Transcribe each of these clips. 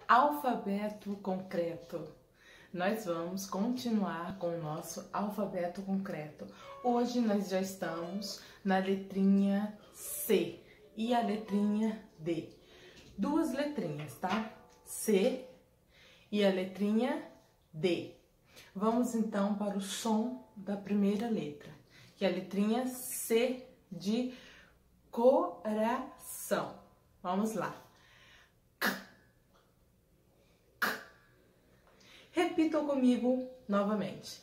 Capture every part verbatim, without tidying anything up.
Alfabeto concreto. Nós vamos continuar com o nosso alfabeto concreto. Hoje nós já estamos na letrinha C e a letrinha D. Duas letrinhas, tá? C e a letrinha D. Vamos então para o som da primeira letra, que é a letrinha C de coração. Vamos lá. Repitam comigo novamente.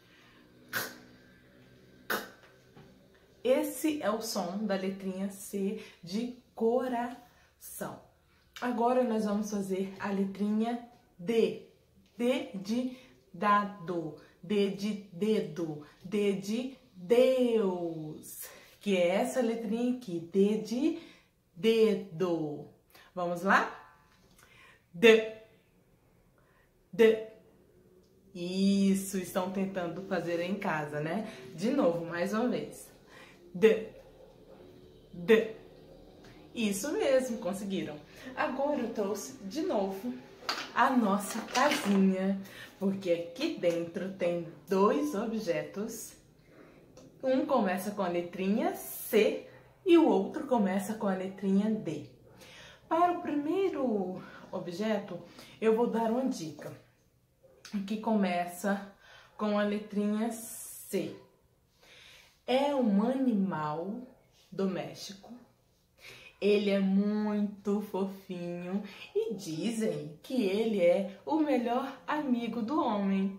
Esse é o som da letrinha C de coração. Agora nós vamos fazer a letrinha D. D de dado, D de dedo, D de Deus. Que é essa letrinha aqui, D de dedo. Vamos lá? D. D. Isso, estão tentando fazer em casa, né? De novo, mais uma vez. D. D. Isso mesmo, conseguiram. Agora eu trouxe de novo a nossa casinha, porque aqui dentro tem dois objetos. Um começa com a letrinha C e o outro começa com a letrinha D. Para o primeiro objeto, eu vou dar uma dica, que começa com a letrinha C. É um animal doméstico. Ele é muito fofinho e dizem que ele é o melhor amigo do homem.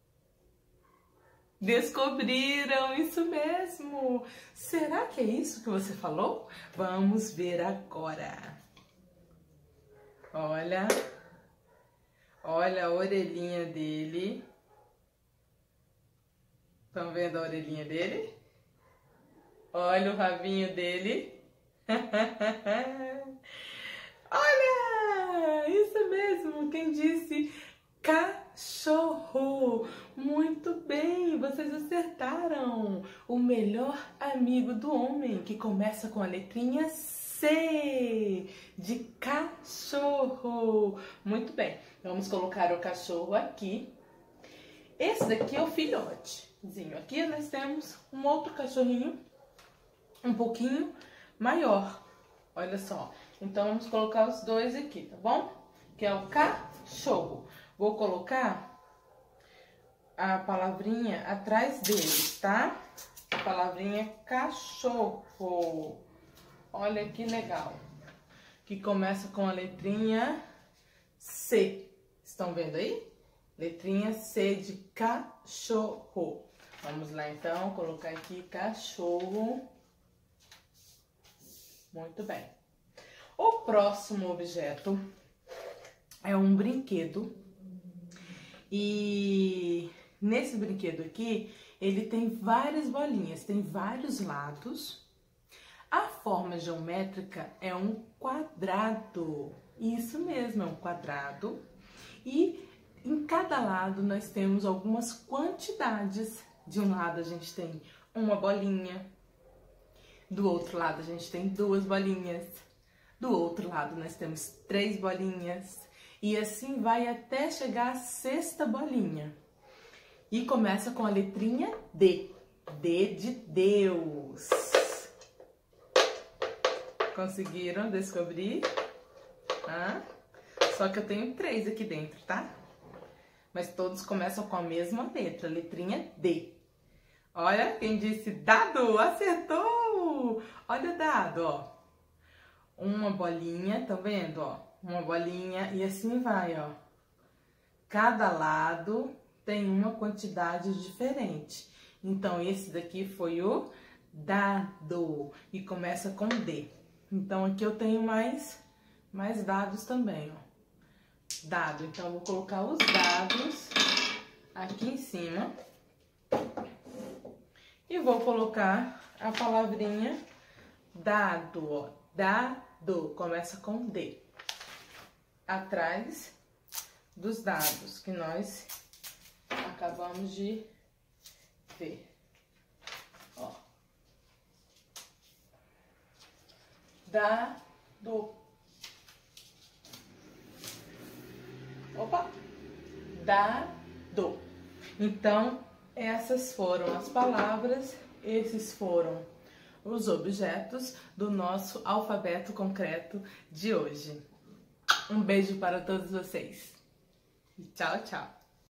Descobriram, isso mesmo! Será que é isso que você falou? Vamos ver agora. Olha, olha a orelhinha dele. Estão vendo a orelhinha dele? Olha o rabinho dele. Olha, isso mesmo, quem disse? Cachorro. Muito bem, vocês acertaram. O melhor amigo do homem, que começa com a letrinha C de cachorro. Muito bem, vamos colocar o cachorro aqui. Esse daqui é o filhotezinho. Aqui nós temos um outro cachorrinho um pouquinho maior. Olha só. Então vamos colocar os dois aqui, tá bom? Que é o cachorro. Vou colocar a palavrinha atrás deles, tá? A palavrinha cachorro. Olha que legal. Que começa com a letrinha C. Estão vendo aí? Letrinha C de cachorro. Vamos lá então, colocar aqui cachorro. Muito bem. O próximo objeto é um brinquedo. E nesse brinquedo aqui, ele tem várias bolinhas, tem vários lados. A forma geométrica é um quadrado. Isso mesmo, é um quadrado. E em cada lado nós temos algumas quantidades. De um lado a gente tem uma bolinha. Do outro lado a gente tem duas bolinhas. Do outro lado nós temos três bolinhas. E assim vai até chegar à sexta bolinha. E começa com a letrinha D. D de Deus. Conseguiram descobrir? Ah, só que eu tenho três aqui dentro, tá? Mas todos começam com a mesma letra, letrinha D. Olha, quem disse dado, acertou! Olha o dado, ó. Uma bolinha, tá vendo, ó? Uma bolinha e assim vai, ó. Cada lado tem uma quantidade diferente. Então, esse daqui foi o dado e começa com D. Então, aqui eu tenho mais, mais dados também, ó. Dado. Então, eu vou colocar os dados aqui em cima. E vou colocar a palavrinha dado, ó. Dado. Começa com D. Atrás dos dados que nós acabamos de ver. Ó. Dado. dado. Então, essas foram as palavras, esses foram os objetos do nosso alfabeto concreto de hoje. Um beijo para todos vocês. Tchau, tchau.